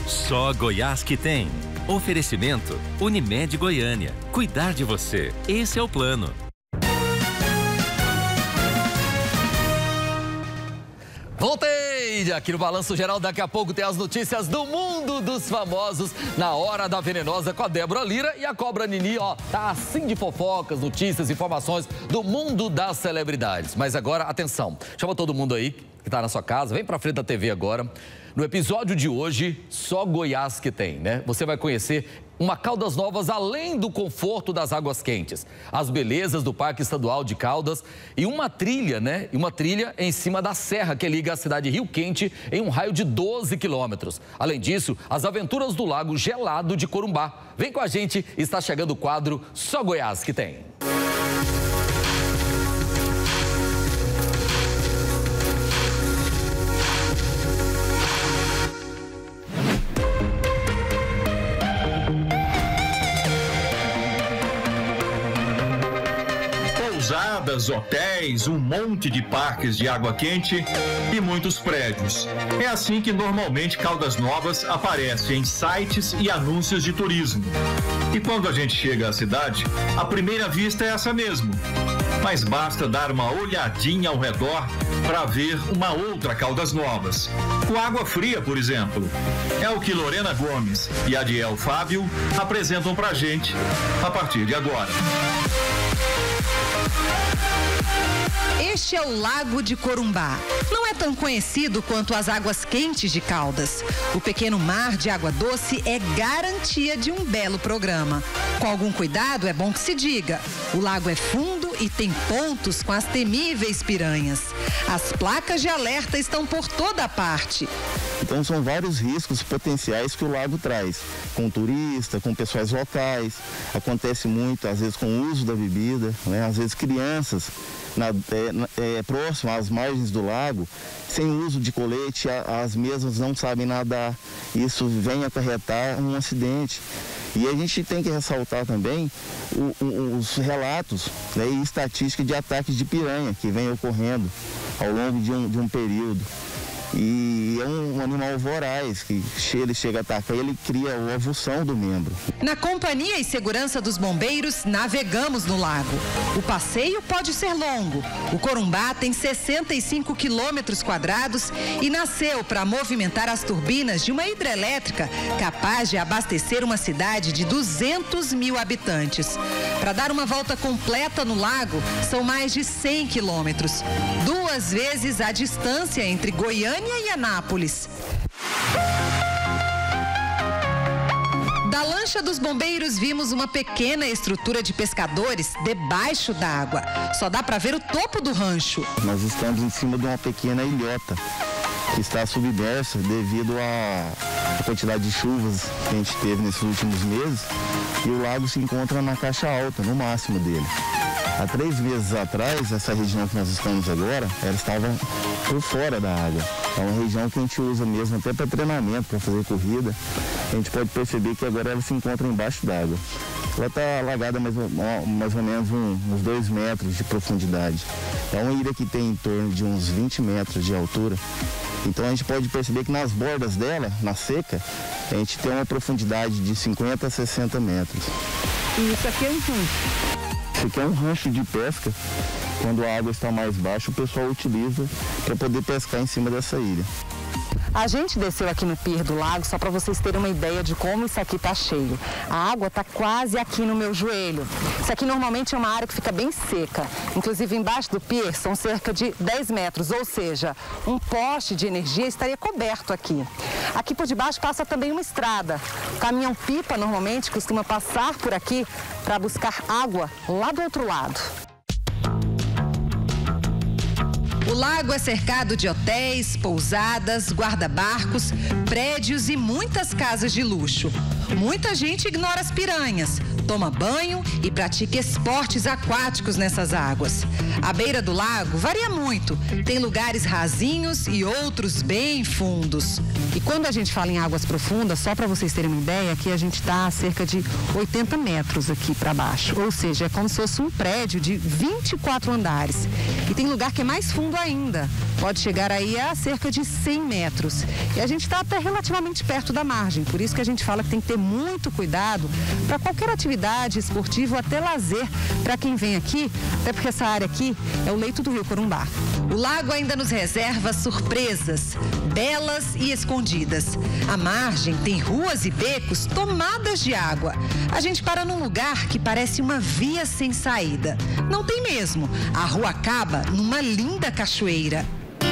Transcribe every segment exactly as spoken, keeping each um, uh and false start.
Só Goiás que tem. Oferecimento Unimed Goiânia. Cuidar de você. Esse é o plano. Voltei aqui no Balanço Geral. Daqui a pouco tem as notícias do mundo dos famosos na Hora da Venenosa com a Débora Lira e a Cobra Nini. Ó, tá assim de fofocas, notícias, informações do mundo das celebridades. Mas agora, atenção, chama todo mundo aí que tá na sua casa, vem pra frente da T V agora. No episódio de hoje, só Goiás que tem, né? Você vai conhecer uma Caldas Novas além do conforto das águas quentes, as belezas do Parque Estadual de Caldas e uma trilha, né? E uma trilha em cima da serra que liga a cidade de Rio Quente em um raio de doze quilômetros. Além disso, as aventuras do Lago Gelado de Corumbá. Vem com a gente, está chegando o quadro Só Goiás que tem. Pousadas, hotéis, um monte de parques de água quente e muitos prédios. É assim que normalmente Caldas Novas aparece em sites e anúncios de turismo. E quando a gente chega à cidade, a primeira vista é essa mesmo. Mas basta dar uma olhadinha ao redor para ver uma outra Caldas Novas. Com água fria, por exemplo. É o que Lorena Gomes e Adiel Fábio apresentam pra gente a partir de agora. Este é o Lago de Corumbá. Não é tão conhecido quanto as águas quentes de Caldas. O pequeno mar de água doce é garantia de um belo programa. Com algum cuidado, é bom que se diga. O lago é fundo e tem pontos com as temíveis piranhas. As placas de alerta estão por toda a parte. Então são vários riscos potenciais que o lago traz, com o turista, com pessoas locais. Acontece muito, às vezes, com o uso da bebida, né? Às vezes crianças na, é, é, próximas às margens do lago, sem uso de colete, a, as mesmas não sabem nadar. Isso vem acarretar um acidente. E a gente tem que ressaltar também o, o, os relatos, né, e estatística de ataques de piranha que vem ocorrendo ao longo de um, de um período. E é um animal voraz, que ele chega a atacar e ele cria a avulsão do membro. Na companhia e segurança dos bombeiros, navegamos no lago. O passeio pode ser longo. O Corumbá tem sessenta e cinco quilômetros quadrados e nasceu para movimentar as turbinas de uma hidrelétrica capaz de abastecer uma cidade de duzentos mil habitantes. Para dar uma volta completa no lago, são mais de cem quilômetros. Duas vezes a distância entre Goiânia e Anápolis. Da lancha dos bombeiros vimos uma pequena estrutura de pescadores debaixo d'água. Só dá para ver o topo do rancho. Nós estamos em cima de uma pequena ilhota que está submersa devido à quantidade de chuvas que a gente teve nesses últimos meses, e o lago se encontra na caixa alta, no máximo dele. Há três meses atrás, essa região que nós estamos agora, ela estava por fora da água. É uma região que a gente usa mesmo até para treinamento, para fazer corrida. A gente pode perceber que agora ela se encontra embaixo d'água. Ela está alagada mais, mais ou menos um, uns dois metros de profundidade. É uma ilha que tem em torno de uns vinte metros de altura. Então a gente pode perceber que nas bordas dela, na seca, a gente tem uma profundidade de cinquenta a sessenta metros. E isso aqui é um rancho? Isso aqui é um rancho de pesca. Quando a água está mais baixa, o pessoal utiliza para poder pescar em cima dessa ilha. A gente desceu aqui no pier do lago só para vocês terem uma ideia de como isso aqui tá cheio. A água tá quase aqui no meu joelho. Isso aqui normalmente é uma área que fica bem seca. Inclusive embaixo do pier são cerca de dez metros, ou seja, um poste de energia estaria coberto aqui. Aqui por debaixo passa também uma estrada. O caminhão-pipa normalmente costuma passar por aqui para buscar água lá do outro lado. O lago é cercado de hotéis, pousadas, guarda-barcos, prédios e muitas casas de luxo. Muita gente ignora as piranhas, toma banho e pratica esportes aquáticos nessas águas. A beira do lago varia muito. Tem lugares rasinhos e outros bem fundos. E quando a gente fala em águas profundas, só para vocês terem uma ideia, aqui a gente está a cerca de oitenta metros aqui para baixo. Ou seja, é como se fosse um prédio de vinte e quatro andares. E tem lugar que é mais fundo ainda. Pode chegar aí a cerca de cem metros. E a gente está até relativamente perto da margem. Por isso que a gente fala que tem que ter muito cuidado para qualquer atividade esportiva ou até lazer para quem vem aqui, até porque essa área aqui é o leito do Rio Corumbá. O lago ainda nos reserva surpresas, belas e escondidas. A margem tem ruas e becos tomadas de água. A gente para num lugar que parece uma via sem saída. Não tem mesmo. A rua acaba numa linda cachoeira.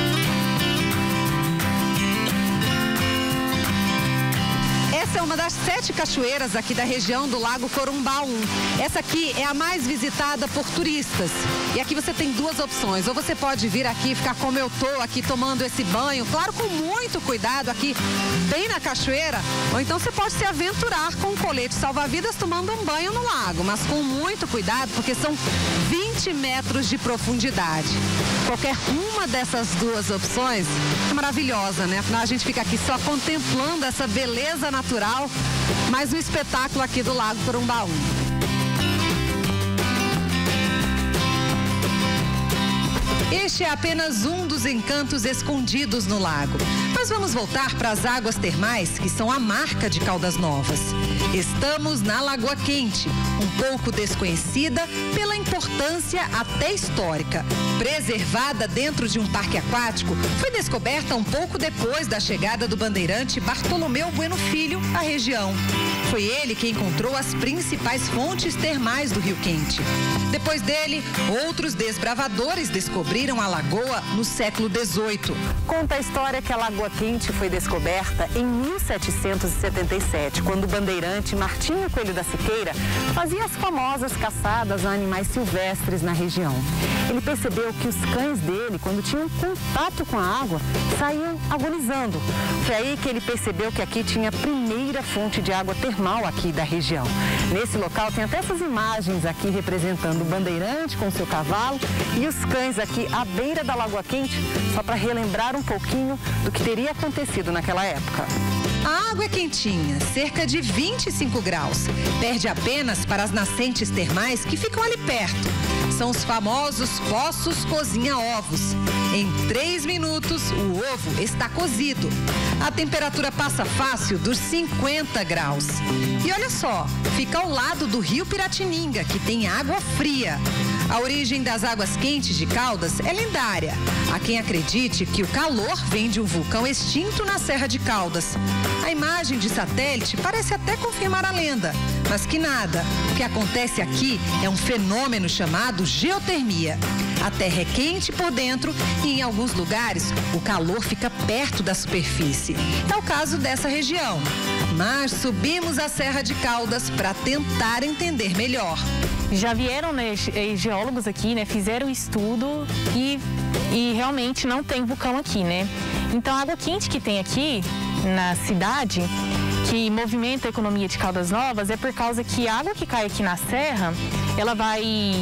Essa é uma das sete cachoeiras aqui da região do Lago Corumbá um. Essa aqui é a mais visitada por turistas. E aqui você tem duas opções. Ou você pode vir aqui e ficar como eu tô aqui tomando esse banho, claro, com muito cuidado aqui bem na cachoeira. Ou então você pode se aventurar com um colete salva-vidas tomando um banho no lago, mas com muito cuidado porque são vinte metros de profundidade. Qualquer uma dessas duas opções é maravilhosa, né? Afinal, a gente fica aqui só contemplando essa beleza natural, mais um espetáculo aqui do Lago Corumbá um. Este é apenas um dos encantos escondidos no lago. Mas vamos voltar para as águas termais, que são a marca de Caldas Novas. Estamos na Lagoa Quente, um pouco desconhecida pela importância até histórica. Preservada dentro de um parque aquático, foi descoberta um pouco depois da chegada do bandeirante Bartolomeu Bueno Filho à região. Foi ele quem encontrou as principais fontes termais do Rio Quente. Depois dele, outros desbravadores descobriram a lagoa no século dezoito. Conta a história que a Lagoa Quente foi descoberta em mil setecentos e setenta e sete, quando o bandeirante Martinho Coelho da Siqueira fazia as famosas caçadas a animais silvestres na região. Ele percebeu que os cães dele, quando tinham contato com a água, saíam agonizando. Foi aí que ele percebeu que aqui tinha a primeira fonte de água termal aqui da região. Nesse local tem até essas imagens aqui representando o bandeirante com seu cavalo e os cães aqui à beira da Lagoa Quente, só para relembrar um pouquinho do que teria acontecido naquela época. A água é quentinha, cerca de vinte e cinco graus. Perde apenas para as nascentes termais que ficam ali perto. São os famosos poços cozinha-ovos. Em três minutos, o ovo está cozido. A temperatura passa fácil dos cinquenta graus. E olha só, fica ao lado do Rio Piratininga, que tem água fria. A origem das águas quentes de Caldas é lendária. Há quem acredite que o calor vem de um vulcão extinto na Serra de Caldas. A imagem de satélite parece até confirmar a lenda, mas que nada. O que acontece aqui é um fenômeno chamado geotermia. A terra é quente por dentro e em alguns lugares o calor fica perto da superfície. É o caso dessa região. Mas subimos a Serra de Caldas para tentar entender melhor. Já vieram, né, geólogos aqui, né, fizeram estudo e, e realmente não tem vulcão aqui, né? Então a água quente que tem aqui na cidade, que movimenta a economia de Caldas Novas, é por causa que a água que cai aqui na serra, ela vai...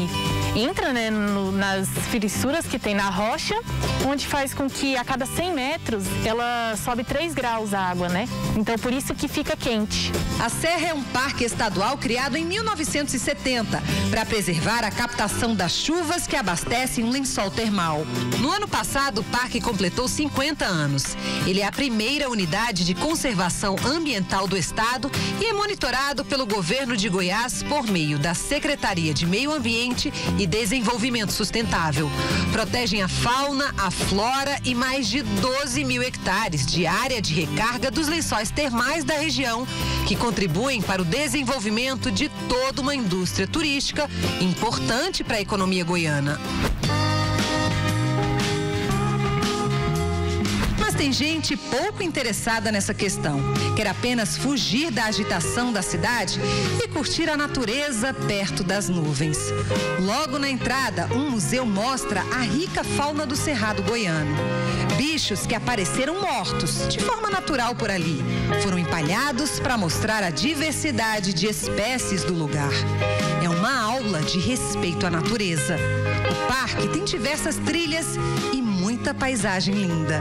entra, né, no, nas fissuras que tem na rocha, onde faz com que a cada cem metros ela sobe três graus a água, né? Então por isso que fica quente. A Serra é um parque estadual criado em mil novecentos e setenta para preservar a captação das chuvas que abastecem um lençol termal. No ano passado, o parque completou cinquenta anos. Ele é a primeira unidade de conservação ambiental do estado e é monitorado pelo governo de Goiás por meio da Secretaria de Meio Ambiente e Desenvolvimento Sustentável. Protegem a fauna, a flora e mais de doze mil hectares de área de recarga dos lençóis termais da região, que contribuem para o desenvolvimento de toda uma indústria turística importante para a economia goiana. tem gente pouco interessada nessa questão. Quer apenas fugir da agitação da cidade e curtir a natureza perto das nuvens. Logo na entrada, um museu mostra a rica fauna do Cerrado goiano. Bichos que apareceram mortos, de forma natural por ali, foram empalhados para mostrar a diversidade de espécies do lugar. É uma aula de respeito à natureza. O parque tem diversas trilhas e muita paisagem linda.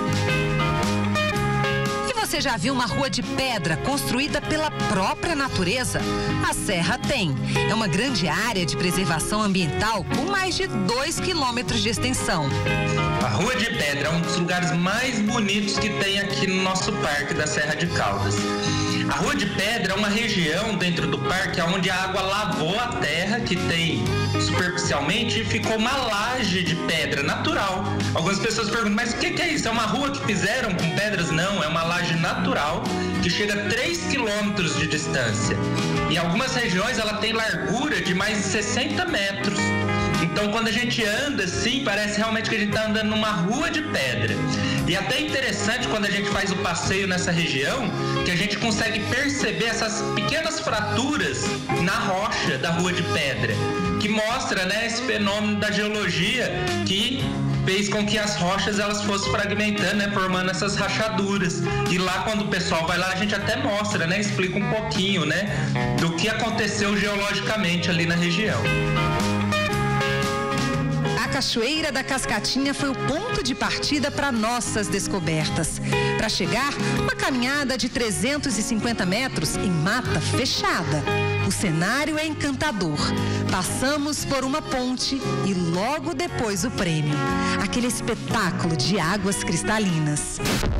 E você já viu uma rua de pedra construída pela própria natureza? A Serra tem. É uma grande área de preservação ambiental com mais de dois quilômetros de extensão. A Rua de Pedra é um dos lugares mais bonitos que tem aqui no nosso parque da Serra de Caldas. A Rua de Pedra é uma região dentro do parque onde a água lavou a terra que tem superficialmente e ficou uma laje de pedra natural. Algumas pessoas perguntam, mas o que, que é isso? É uma rua que fizeram com pedras? Não, é uma laje natural que chega a três quilômetros de distância. Em algumas regiões ela tem largura de mais de sessenta metros. Então, quando a gente anda assim, parece realmente que a gente está andando numa rua de pedra. E até interessante quando a gente faz o passeio nessa região, que a gente consegue perceber essas pequenas fraturas na rocha da rua de pedra, que mostra, né, esse fenômeno da geologia que fez com que as rochas elas fossem fragmentando, né, formando essas rachaduras. E lá, quando o pessoal vai lá, a gente até mostra, né, explica um pouquinho, né, do que aconteceu geologicamente ali na região. A Cachoeira da Cascatinha foi o ponto de partida para nossas descobertas. Para chegar, uma caminhada de trezentos e cinquenta metros em mata fechada. O cenário é encantador. Passamos por uma ponte e logo depois o prêmio. Aquele espetáculo de águas cristalinas.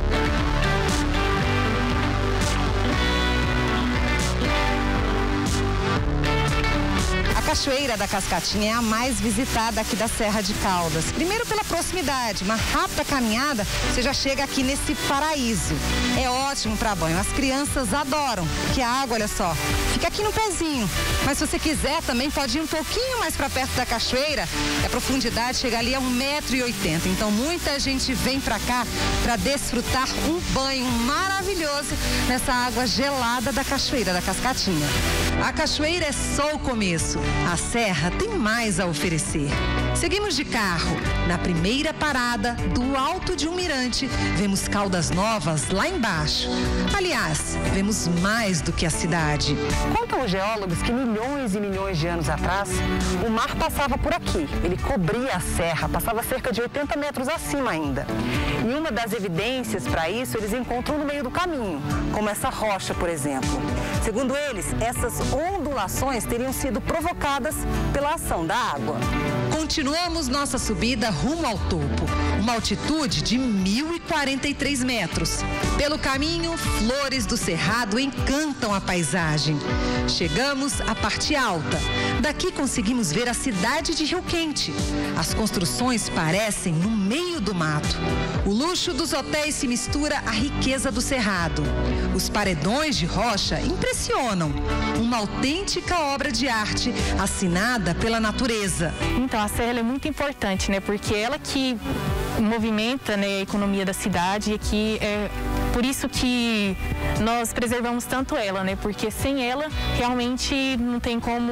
A Cachoeira da Cascatinha é a mais visitada aqui da Serra de Caldas. Primeiro pela proximidade, uma rápida caminhada, você já chega aqui nesse paraíso. É ótimo para banho, as crianças adoram, que a água, olha só, fica aqui no pezinho. Mas se você quiser também pode ir um pouquinho mais para perto da cachoeira, a profundidade chega ali a um metro e oitenta. Então muita gente vem para cá para desfrutar um banho maravilhoso nessa água gelada da Cachoeira da Cascatinha. A cachoeira é só o começo. A Serra tem mais a oferecer. Seguimos de carro. Na primeira parada, do alto de um mirante, vemos Caldas Novas lá embaixo. Aliás, vemos mais do que a cidade. Contam os geólogos que milhões e milhões de anos atrás, o mar passava por aqui. Ele cobria a serra, passava cerca de oitenta metros acima ainda. E uma das evidências para isso eles encontram no meio do caminho, como essa rocha, por exemplo. Segundo eles, essas ondulações teriam sido provocadas pela ação da água. Continuamos nossa subida rumo ao topo, uma altitude de mil e quarenta e três metros. Pelo caminho, flores do cerrado encantam a paisagem. Chegamos à parte alta. Daqui conseguimos ver a cidade de Rio Quente. As construções parecem no meio do mato. O luxo dos hotéis se mistura à riqueza do cerrado. Os paredões de rocha impressionam. Uma autêntica obra de arte assinada pela natureza. Então, a serra é muito importante, né? Porque ela que movimenta, né, a economia da cidade e aqui é por isso que nós preservamos tanto ela, né? Porque sem ela realmente não tem como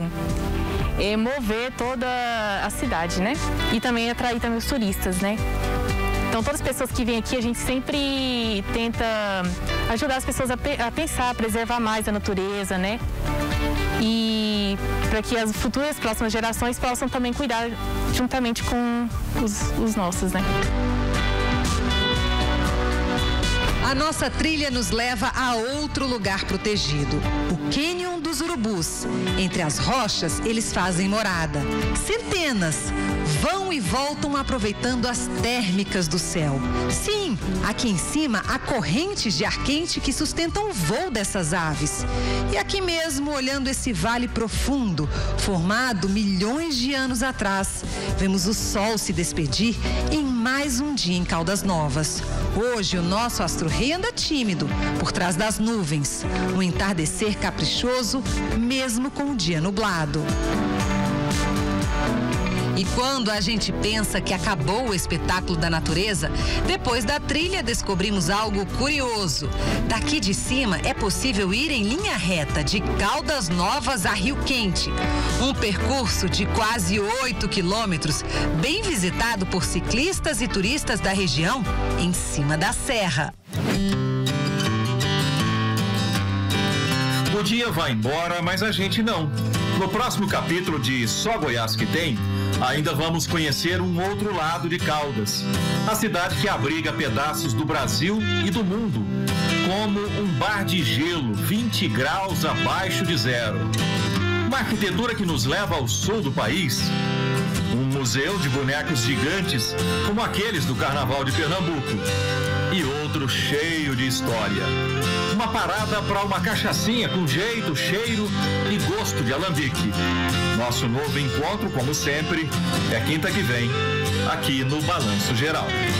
é, mover toda a cidade, né? E também atrair também os turistas, né? Então, todas as pessoas que vêm aqui, a gente sempre tenta ajudar as pessoas a, pe a pensar, a preservar mais a natureza, né? E para que as futuras, próximas gerações possam também cuidar juntamente com os, os nossos, né? A nossa trilha nos leva a outro lugar protegido, o Cânion dos Urubus. Entre as rochas, eles fazem morada. Centenas vão e voltam aproveitando as térmicas do céu. Sim, aqui em cima há correntes de ar quente que sustentam o voo dessas aves. E aqui mesmo, olhando esse vale profundo, formado milhões de anos atrás, vemos o sol se despedir em mais um dia em Caldas Novas. Hoje, o nosso astro-rei anda tímido, por trás das nuvens. Um entardecer caprichoso, mesmo com o dia nublado. E quando a gente pensa que acabou o espetáculo da natureza, depois da trilha descobrimos algo curioso. Daqui de cima é possível ir em linha reta de Caldas Novas a Rio Quente. Um percurso de quase oito quilômetros, bem visitado por ciclistas e turistas da região, em cima da serra. O dia vai embora, mas a gente não. No próximo capítulo de Só Goiás que Tem, ainda vamos conhecer um outro lado de Caldas. A cidade que abriga pedaços do Brasil e do mundo, como um bar de gelo, vinte graus abaixo de zero. Uma arquitetura que nos leva ao sul do país. Um museu de bonecos gigantes, como aqueles do Carnaval de Pernambuco. E outro cheio de história. Uma parada para uma cachaçinha com jeito, cheiro e gosto de alambique. Nosso novo encontro, como sempre, é quinta que vem, aqui no Balanço Geral.